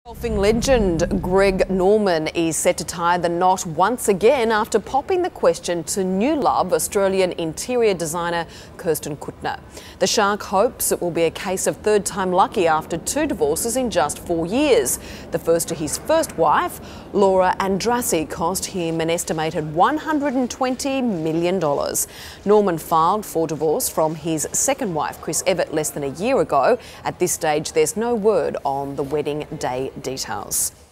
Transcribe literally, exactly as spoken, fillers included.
Golfing legend Greg Norman is set to tie the knot once again after popping the question to new love Australian interior designer Kirsten Kutner. The Shark hopes it will be a case of third time lucky after two divorces in just four years. The first to his first wife, Laura Andrassy, cost him an estimated one hundred twenty million dollars. Norman filed for divorce from his second wife, Chris Evett, less than a year ago. At this stage, there's no word on the wedding day details.